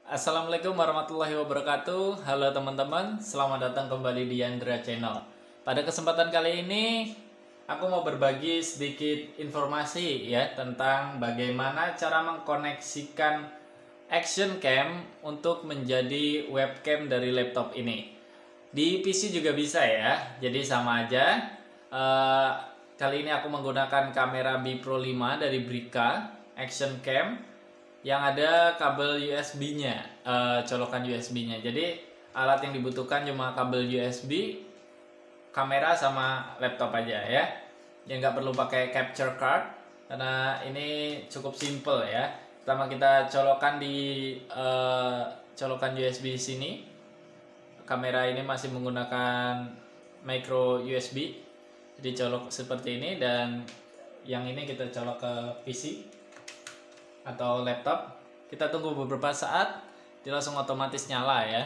Assalamualaikum warahmatullahi wabarakatuh. Halo teman-teman, selamat datang kembali di Yandra Channel. Pada kesempatan kali ini, aku mau berbagi sedikit informasi ya tentang bagaimana cara mengkoneksikan action cam untuk menjadi webcam dari laptop ini. Di PC juga bisa ya, jadi sama aja. Kali ini aku menggunakan kamera B Pro 5 dari Brica Action Cam yang ada kabel USB-nya, colokan USB-nya. Jadi alat yang dibutuhkan cuma kabel USB, kamera sama laptop aja ya. Yang nggak perlu pakai capture card karena ini cukup simple ya. Pertama kita colokan di colokan USB di sini. Kamera ini masih menggunakan micro USB, jadi colok seperti ini, dan yang ini kita colok ke PC atau laptop. Kita tunggu beberapa saat, dia langsung otomatis nyala ya.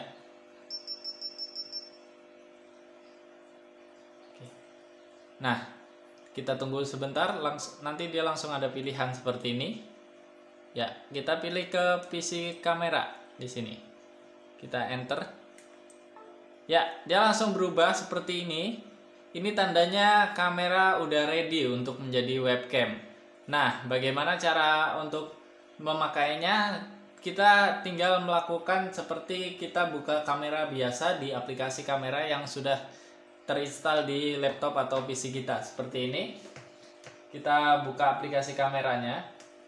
Nah, kita tunggu sebentar, nanti dia langsung ada pilihan seperti ini. Ya, kita pilih ke PC kamera di sini. Kita enter. Ya, dia langsung berubah seperti ini. Ini tandanya kamera udah ready untuk menjadi webcam. Nah, bagaimana cara untuk memakainya? Kita tinggal melakukan seperti kita buka kamera biasa di aplikasi kamera yang sudah terinstall di laptop atau PC kita. Seperti ini. Kita buka aplikasi kameranya.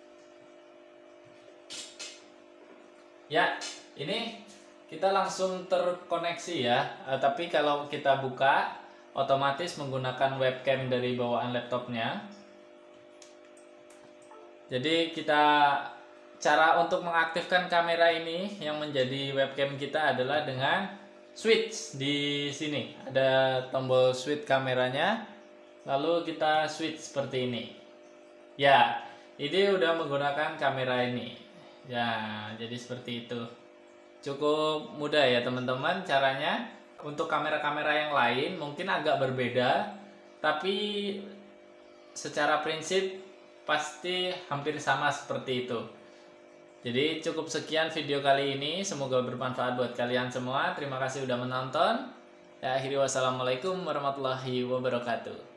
Ya, ini kita langsung terkoneksi ya. Tapi kalau kita buka, otomatis menggunakan webcam dari bawaan laptopnya. Jadi cara untuk mengaktifkan kamera ini yang menjadi webcam kita adalah dengan switch di sini. Ada tombol switch kameranya, lalu kita switch seperti ini. Ya, ini udah menggunakan kamera ini. Ya, jadi seperti itu. Cukup mudah ya teman-teman caranya. Untuk kamera-kamera yang lain mungkin agak berbeda, tapi secara prinsip pasti hampir sama seperti itu. Jadi cukup sekian video kali ini, semoga bermanfaat buat kalian semua. Terima kasih sudah menonton. Ya, akhiri wassalamualaikum warahmatullahi wabarakatuh.